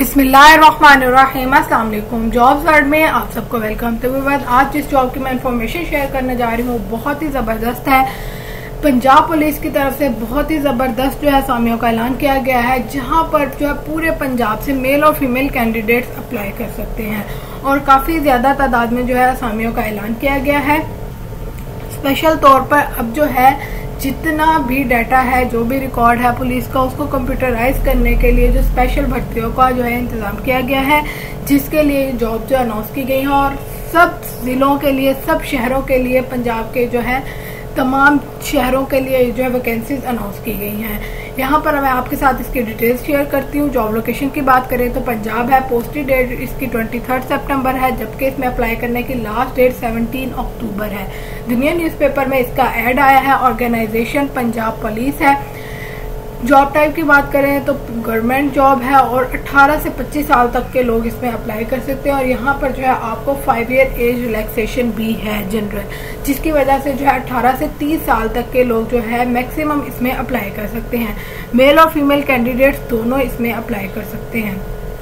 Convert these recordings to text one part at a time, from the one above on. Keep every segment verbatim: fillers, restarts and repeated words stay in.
बिस्मिल्लाहिर्रहमानिर्रहीम। अस्सलाम वालेकुम। जॉब्स वर्ल्ड में आप सबको वेलकम। तो विवाद आज जिस जॉब की मैं इन्फॉर्मेशन शेयर करने जा रही हूँ बहुत ही ज़बरदस्त है। पंजाब पुलिस की तरफ से बहुत ही ज़बरदस्त जो है असामियों का ऐलान किया गया है, जहाँ पर जो है पूरे पंजाब से मेल और फीमेल कैंडिडेट्स अप्लाई कर सकते हैं और काफ़ी ज़्यादा तादाद में जो है असामियों का ऐलान किया गया है। स्पेशल तौर पर अब जो है जितना भी डाटा है, जो भी रिकॉर्ड है पुलिस का, उसको कंप्यूटराइज करने के लिए जो स्पेशल भर्तियों का जो है इंतज़ाम किया गया है, जिसके लिए जॉब जो अनाउंस की गई है और सब ज़िलों के लिए, सब शहरों के लिए, पंजाब के जो है तमाम शहरों के लिए जो है वैकेंसीज अनाउंस की गई हैं। यहाँ पर मैं आपके साथ इसकी डिटेल्स शेयर करती हूँ। जॉब लोकेशन की बात करें तो पंजाब है। पोस्टेड डेट इसकी तेईस सितंबर है, जबकि इसमें अप्लाई करने की लास्ट डेट सत्रह अक्टूबर है। दुनिया न्यूज़पेपर में इसका ऐड आया है। ऑर्गेनाइजेशन पंजाब पुलिस है। जॉब टाइप की बात करें तो गवर्नमेंट जॉब है और अठारह से पच्चीस साल तक के लोग इसमें अप्लाई कर सकते हैं और यहाँ पर जो है आपको फाइव ईयर एज रिलैक्सेशन भी है जनरल, जिसकी वजह से जो है अठारह से तीस साल तक के लोग जो है मैक्सिमम इसमें अप्लाई कर सकते हैं। मेल और फीमेल कैंडिडेट्स दोनों इसमें अप्लाई कर सकते हैं।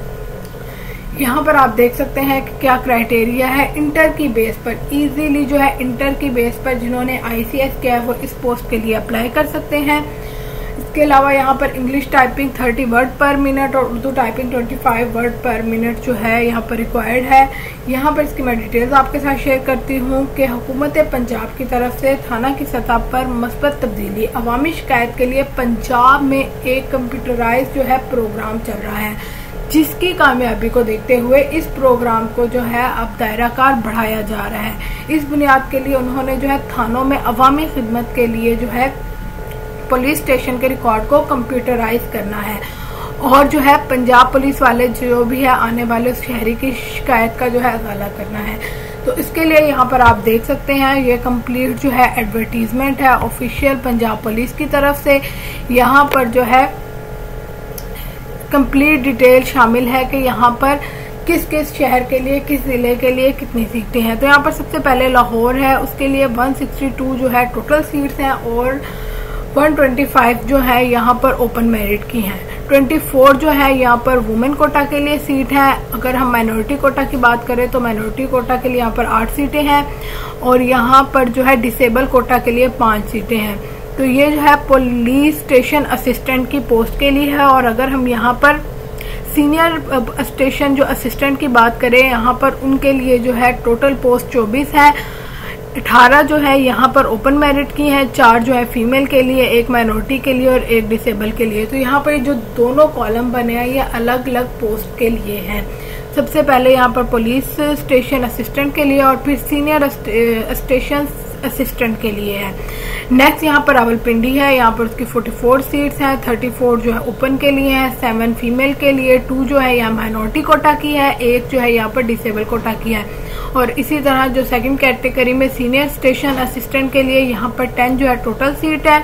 यहाँ पर आप देख सकते हैं कि क्या क्राइटेरिया है। इंटर की बेस पर इजीली जो है इंटर की बेस पर जिन्होंने आई सी एस किया है वो इस पोस्ट के लिए अप्लाई कर सकते हैं। इसके अलावा यहाँ पर इंग्लिश टाइपिंग तीस वर्ड पर मिनट और उर्दू टाइपिंग पच्चीस वर्ड पर मिनट जो है यहाँ पर रिक्वायर्ड है। यहाँ पर इसकी मैं डिटेल्स आपके साथ शेयर करती हूँ कि हुकूमत पंजाब की तरफ से थाना की सतह पर मस्बत तब्दीली अवामी शिकायत के लिए पंजाब में एक कंप्यूटराइज जो है प्रोग्राम चल रहा है, जिसकी कामयाबी को देखते हुए इस प्रोग्राम को जो है अब दायराकार बढ़ाया जा रहा है। इस बुनियाद के लिए उन्होंने जो है थानों में अवामी खिदमत के लिए जो है पुलिस स्टेशन के रिकॉर्ड को कंप्यूटराइज करना है और जो है पंजाब पुलिस वाले जो भी है आने वाले उस शहरी की शिकायत का जो है अगाला करना है। तो इसके लिए यहाँ पर आप देख सकते हैं ये कंप्लीट जो है एडवर्टीजमेंट है ऑफिशियल पंजाब पुलिस की तरफ से। यहाँ पर जो है कंप्लीट डिटेल शामिल है कि यहाँ पर किस किस शहर के लिए, किस जिले के लिए कितनी सीटें हैं। तो यहाँ पर सबसे पहले लाहौर है, उसके लिए एक सौ बासठ जो है टोटल सीट्स हैं और एक सौ पच्चीस जो है यहाँ पर ओपन मेरिट की हैं। चौबीस जो है यहाँ पर वुमेन कोटा के लिए सीट है। अगर हम माइनॉरिटी कोटा की बात करें तो माइनॉरिटी कोटा के लिए यहाँ पर आठ सीटें हैं और यहाँ पर जो है डिसेबल कोटा के लिए पाँच सीटें हैं। तो ये जो है पुलिस स्टेशन असिस्टेंट की पोस्ट के लिए है। और अगर हम यहाँ पर सीनियर स्टेशन जो असिस्टेंट की बात करें, यहाँ पर उनके लिए जो है टोटल पोस्ट चौबीस है। अठारह जो है यहाँ पर ओपन मेरिट की हैं, चार जो है फीमेल के लिए, एक माइनॉरिटी के लिए और एक डिसेबल के लिए। तो यहाँ पर जो दोनों कॉलम बने हैं ये अलग अलग पोस्ट के लिए हैं। सबसे पहले यहाँ पर पुलिस स्टेशन असिस्टेंट के लिए और फिर सीनियर स्टेशन असिस्टेंट के लिए है। नेक्स्ट यहाँ पर रावलपिंडी है, यहाँ पर उसकी चौवालीस सीट्स हैं। चौंतीस जो है ओपन के लिए है, सेवन फीमेल के लिए, टू जो है यहाँ माइनॉरिटी कोटा की है, एक जो है यहाँ पर डिसेबल कोटा की है। और इसी तरह जो सेकंड कैटेगरी में सीनियर स्टेशन असिस्टेंट के लिए यहाँ पर टेन जो है टोटल सीट है।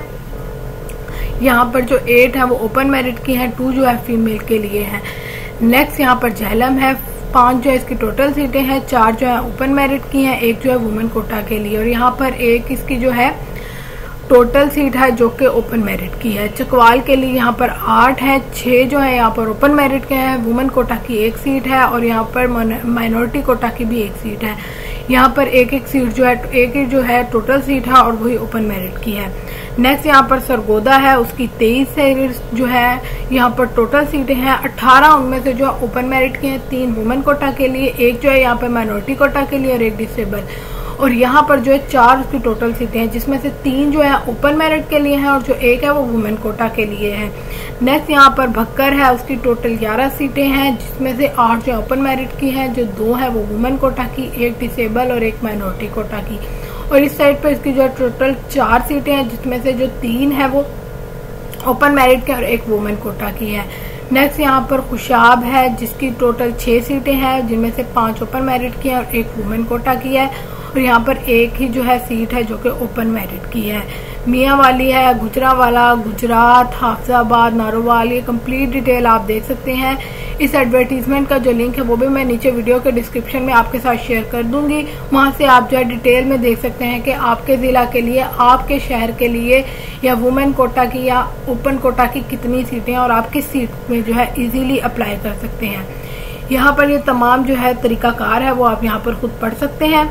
यहाँ पर जो एट है वो ओपन मेरिट की है, टू जो है फीमेल के लिए है। नेक्स्ट यहाँ पर झेलम है, पांच जो है इसकी टोटल सीटें हैं, चार जो है ओपन मेरिट की हैं, एक जो है वुमेन कोटा के लिए और यहाँ पर एक इसकी जो है टोटल सीट है जो कि ओपन मेरिट की है। चकवाल के लिए यहाँ पर आठ है, छह जो है यहाँ पर ओपन मेरिट के हैं, वुमेन कोटा की एक सीट है और यहाँ पर माइनॉरिटी कोटा की भी एक सीट है। यहाँ पर एक एक सीट जो है एक एक जो है टोटल सीट है और वही ओपन मेरिट की है। नेक्स्ट यहाँ पर सरगोदा है, उसकी तेईस सीट जो है यहाँ पर टोटल सीटें हैं। अठारह उनमें से जो ओपन मेरिट की हैं, तीन वुमेन कोटा के लिए, एक जो है यहाँ पर माइनॉरिटी कोटा के लिए और एक डिसेबल। और यहाँ पर जो है चार उसकी टोटल सीटें हैं, जिसमें से तीन जो है ओपन मेरिट के लिए हैं और जो एक है वो वुमेन कोटा के लिए है। नेक्स्ट यहाँ पर भक्कर है, उसकी टोटल ग्यारह सीटें हैं, जिसमें से आठ जो ओपन मेरिट की हैं, जो दो है वो वुमेन कोटा की, एक डिसेबल और एक माइनॉरिटी कोटा की। और इस साइड पर इसकी जो है टोटल चार सीटें हैं, जिसमें से जो तीन है वो ओपन मेरिट के और एक वुमेन कोटा की है। नेक्स्ट यहाँ पर खुशाब है, जिसकी टोटल छह सीटें हैं, जिनमें से पांच ओपन मेरिट की है और एक वुमेन कोटा की है। और यहाँ पर एक ही जो है सीट है जो कि ओपन मेरिट की है। मियाँ वाली है, गुजरावाला, गुजरात, हाफजाबाद, नारोवाल, ये कंप्लीट डिटेल आप देख सकते हैं। इस एडवर्टीजमेंट का जो लिंक है वो भी मैं नीचे वीडियो के डिस्क्रिप्शन में आपके साथ शेयर कर दूंगी। वहां से आप जो है डिटेल में देख सकते हैं कि आपके ज़िला के लिए, आपके शहर के लिए या वुमेन कोटा की या ओपन कोटा की कितनी सीटें हैं और आप किस सीट में जो है इजीली अप्लाई कर सकते हैं। यहाँ पर ये तमाम जो है तरीकाकार है वो आप यहाँ पर खुद पढ़ सकते हैं।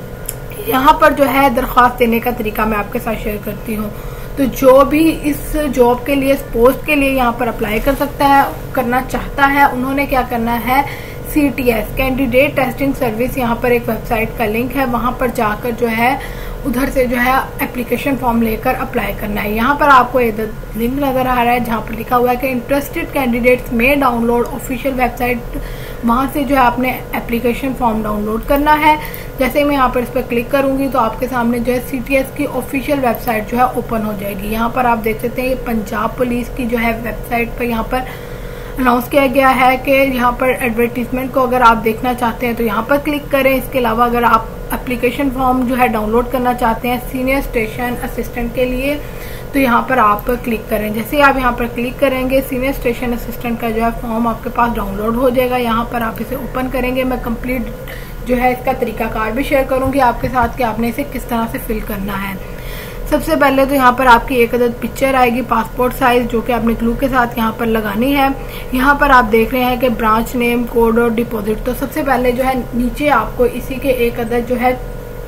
यहाँ पर जो है दरख्वास्त देने का तरीका मैं आपके साथ शेयर करती हूँ। तो जो भी इस जॉब के लिए, इस पोस्ट के लिए यहाँ पर अप्लाई कर सकता है, करना चाहता है, उन्होंने क्या करना है, C T S candidate testing service, यहाँ पर एक वेबसाइट का लिंक है, वहाँ पर जाकर जो है उधर से जो है एप्लीकेशन फॉर्म लेकर अप्लाई करना है। यहाँ पर आपको एक लिंक नजर आ रहा है जहाँ पर लिखा हुआ है कि इंटरेस्टेड कैंडिडेट्स में डाउनलोड ऑफिशियल वेबसाइट, वहाँ से जो है आपने एप्लीकेशन फॉर्म डाउनलोड करना है। जैसे मैं यहाँ पर इस पर क्लिक करूंगी तो आपके सामने जो है सी टी एस की ऑफिशियल वेबसाइट जो है ओपन हो जाएगी। यहाँ पर आप देख सकते हैं ये पंजाब पुलिस की जो है वेबसाइट पर यहाँ पर अनाउंस किया गया है कि यहाँ पर एडवर्टीजमेंट को अगर आप देखना चाहते हैं तो यहाँ पर क्लिक करें। इसके अलावा अगर आप एप्लीकेशन फॉर्म जो है डाउनलोड करना चाहते हैं सीनियर स्टेशन असिस्टेंट के लिए तो यहाँ पर आप क्लिक करें। जैसे ही आप यहाँ पर क्लिक करेंगे सीनियर स्टेशन असिस्टेंट का जो है फॉर्म आपके पास डाउनलोड हो जाएगा। यहाँ पर आप इसे ओपन करेंगे। मैं कंप्लीट जो है इसका तरीकाकार भी शेयर करूंगी आपके साथ कि आपने इसे किस तरह से फिल करना है। सबसे पहले तो यहाँ पर आपकी एक अदद पिक्चर आएगी पासपोर्ट साइज, जो कि आपने ग्लू के साथ यहाँ पर लगानी है। यहाँ पर आप देख रहे हैं कि ब्रांच नेम, कोड और डिपॉजिट। तो सबसे पहले जो है नीचे आपको इसी के एक अदद जो है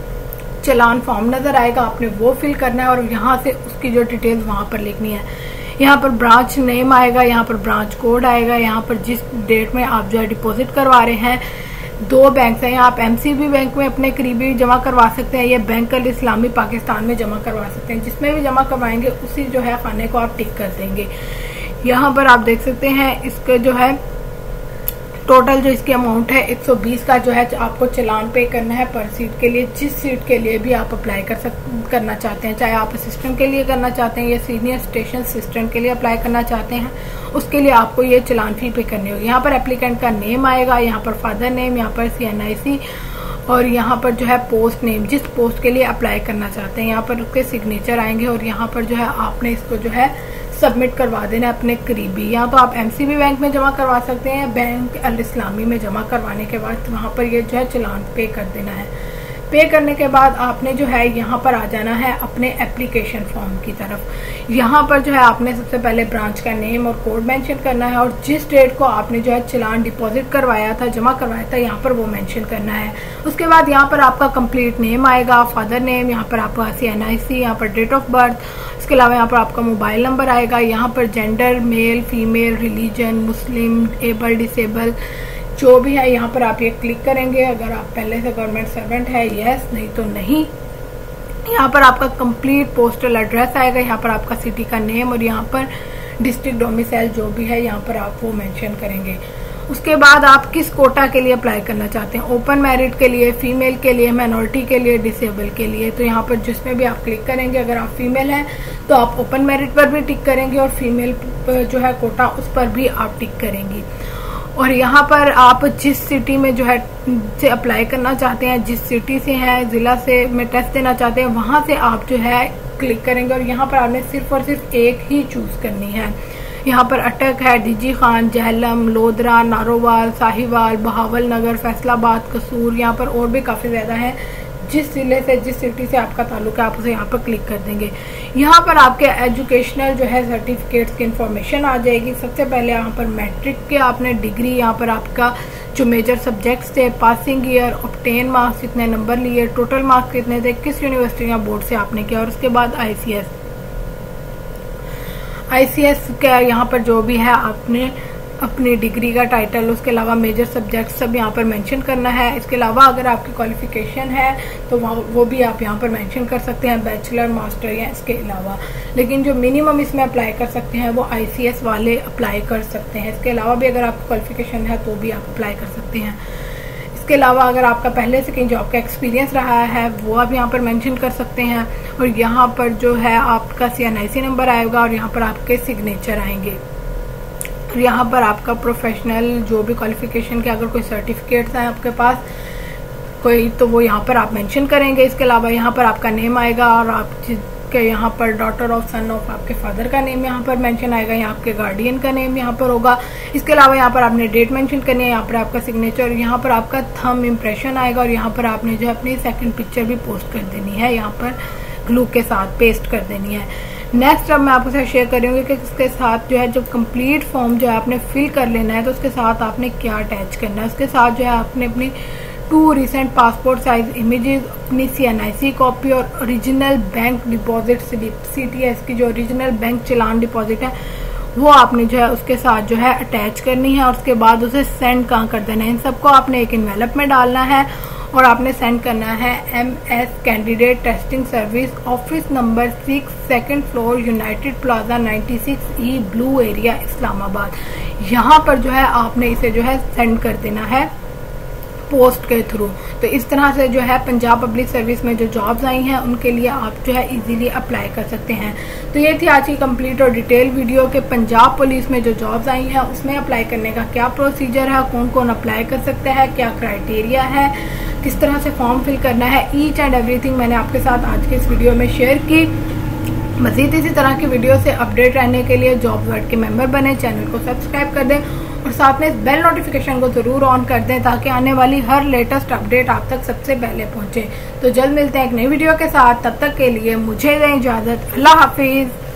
चलान फॉर्म नजर आएगा, आपने वो फिल करना है और यहाँ से उसकी जो डिटेल्स वहाँ पर लिखनी है। यहाँ पर ब्रांच नेम आएगा, यहाँ पर ब्रांच कोड आएगा, यहाँ पर जिस डेट में आप जो है डिपॉजिट करवा रहे हैं, दो बैंक हैं, आप एम सी बी बैंक में अपने करीबी जमा करवा सकते हैं या बैंक अल इस्लामी पाकिस्तान में जमा करवा सकते हैं। जिसमें भी जमा करवाएंगे उसी जो है खाने को आप टिक कर देंगे। यहाँ पर आप देख सकते हैं इसका जो है टोटल जो इसकी अमाउंट है एक सौ बीस का जो है आपको चलान पे करना है पर सीट के लिए, जिस सीट के लिए भी आप अप्लाई कर सक करना चाहते हैं, चाहे आप असिस्टेंट के लिए करना चाहते हैं या सीनियर स्टेशन असिस्टेंट के लिए अप्लाई करना चाहते हैं, उसके लिए आपको ये चलान फी पे करनी होगी। यहाँ पर एप्लीकेंट का नेम आएगा, यहाँ पर फादर नेम, यहाँ पर सी एन आई सी और यहाँ पर जो है पोस्ट नेम, जिस पोस्ट के लिए अप्लाई करना चाहते हैं, यहाँ पर उसके सिग्नेचर आएंगे और यहाँ पर जो है आपने इसको जो है सबमिट करवा देना है अपने करीबी। यहाँ तो आप एम सी बी बैंक में जमा करवा सकते हैं, बैंक अल इस्लामी में जमा करवाने के बाद वहाँ पर ये जो है चलान पे कर देना है। पे करने के बाद आपने जो है यहाँ पर आ जाना है अपने एप्लीकेशन फॉर्म की तरफ। यहाँ पर जो है आपने सबसे पहले ब्रांच का नेम और कोड मेंशन करना है और जिस डेट को आपने जो है चलान डिपॉजिट करवाया था, जमा करवाया था, यहाँ पर वो मेंशन करना है। उसके बाद यहाँ पर आपका कंप्लीट नेम आएगा, फादर नेम, यहाँ पर आपका सी एन आई सी, यहाँ पर डेट ऑफ बर्थ, इसके अलावा यहाँ पर आपका मोबाइल नंबर आएगा, यहाँ पर gender, male, female, religion, Muslim, able, disable, जो भी है यहाँ पर आप ये क्लिक करेंगे। अगर आप पहले से गवर्नमेंट सर्वेंट है यस, नहीं तो नहीं। यहाँ पर आपका कंप्लीट पोस्टल एड्रेस आएगा, यहाँ पर आपका सिटी का नेम और यहाँ पर डिस्ट्रिक्ट डोमिसाइल जो भी है यहाँ पर आप वो मेंशन करेंगे। उसके बाद आप किस कोटा के लिए अप्लाई करना चाहते हैं, ओपन मेरिट के लिए, फीमेल के लिए, माइनॉरिटी के लिए, डिसेबल के लिए। तो यहाँ पर जिसमें भी आप क्लिक करेंगे, अगर आप फीमेल हैं तो आप ओपन मेरिट पर भी टिक करेंगे और फीमेल जो है कोटा उस पर भी आप टिक करेंगी। और यहाँ पर आप जिस सिटी में जो है से अप्लाई करना चाहते हैं, जिस सिटी से हैं, जिला से में टेस्ट देना चाहते हैं, वहाँ से आप जो है क्लिक करेंगे और यहाँ पर आपने सिर्फ और सिर्फ एक ही चूज करनी है। यहाँ पर अटक है, डीजी खान, जहलम, लोधरा, नारोवाल, साहिवाल, बहावल नगर, फैसलाबाद, कसूर, यहाँ पर और भी काफ़ी ज़्यादा है। जिस जिले से, जिस सिटी से आपका ताल्लुक है, आप उसे यहाँ पर क्लिक कर देंगे। यहाँ पर आपके एजुकेशनल जो है सर्टिफिकेट्स की इंफॉर्मेशन आ जाएगी। सबसे पहले यहाँ पर मैट्रिक के आपने डिग्री, यहाँ पर आपका जो मेजर सब्जेक्ट्स थे, पासिंग ईयर, ऑब्टेन मार्क्स, कितने नंबर लिए, टोटल मार्क्स कितने थे, किस यूनिवर्सिटी या बोर्ड से आपने किया, और उसके बाद आई C S I C S का यहाँ पर जो भी है आपने अपनी डिग्री का टाइटल, उसके अलावा मेजर सब्जेक्ट सब यहाँ पर मेंशन करना है। इसके अलावा अगर आपकी क्वालिफिकेशन है तो वो भी आप यहाँ पर मेंशन कर सकते हैं, बैचलर, मास्टर या इसके अलावा। लेकिन जो मिनिमम इसमें अप्लाई कर सकते हैं वो आई सी एस वाले अप्लाई कर सकते हैं। इसके अलावा भी अगर आपकी क्वालिफिकेशन है तो भी आप अप्लाई कर सकते हैं। इसके अलावा अगर आपका पहले से कहीं जॉब का एक्सपीरियंस रहा है वो आप यहाँ पर मेंशन कर सकते हैं। और यहाँ पर जो है आपका सी एन आई सी नंबर आएगा और यहाँ पर आपके सिग्नेचर आएंगे। और यहाँ पर आपका प्रोफेशनल जो भी क्वालिफिकेशन के अगर कोई सर्टिफिकेट्स हैं आपके पास कोई तो वो यहाँ पर आप मेंशन करेंगे। इसके अलावा यहाँ पर आपका नेम आएगा और आपके यहाँ पर डॉटर ऑफ सन ऑफ आपके फादर का नेम यहाँ पर मेंशन आएगा, यहाँ आपके गार्डियन का नेम यहाँ पर होगा। इसके अलावा यहाँ पर आपने डेट मेंशन करनी है, यहाँ पर आपका सिग्नेचर, यहाँ पर आपका थंब इम्प्रेशन आएगा और यहाँ पर आपने जो है अपनी सेकंड पिक्चर भी पोस्ट कर देनी है, यहाँ पर ग्लू के साथ पेस्ट कर देनी है। नेक्स्ट अब मैं आपके साथ शेयर करूँगी कि इसके साथ जो है जब कंप्लीट फॉर्म जो है आपने फिल कर लेना है तो उसके साथ आपने क्या अटैच करना है। उसके साथ जो है आपने अपनी two recent passport size images, अपनी C N I C copy और original bank deposit slip, C T S की जो ओरिजिनल बैंक चलान डिपॉजिट है वो आपने जो है उसके साथ जो है अटैच करनी है और उसके बाद उसे सेंड कहाँ कर देना है। इन सबको आपने एक इन्वेलप में डालना है और आपने सेंड करना है M S candidate testing service, office number six, second floor, united plaza ninety six E, blue area, Islamabad. यहाँ पर जो है आपने इसे जो है सेंड कर देना है पोस्ट के थ्रू। तो इस तरह से जो है पंजाब पब्लिक सर्विस में जो जॉब्स आई हैं उनके लिए आप जो है इजीली अप्लाई कर सकते हैं। तो ये थी आज की कंप्लीट और डिटेल वीडियो के पंजाब पुलिस में जो जॉब्स आई हैं उसमें अप्लाई करने का क्या प्रोसीजर है, कौन कौन अप्लाई कर सकता है, क्या क्राइटेरिया है, किस तरह से फॉर्म फिल करना है, ईच एंड एवरीथिंग मैंने आपके साथ आज के इस वीडियो में शेयर की। मजीद इसी तरह की वीडियो से अपडेट रहने के लिए जॉब वर्ड के मेंबर बने, चैनल को सब्सक्राइब कर दें और साथ में इस बेल नोटिफिकेशन को जरूर ऑन कर दें ताकि आने वाली हर लेटेस्ट अपडेट आप तक सबसे पहले पहुंचे। तो जल्द मिलते हैं एक नई वीडियो के साथ, तब तक के लिए मुझे दें इजाजत। अल्लाह हाफिज।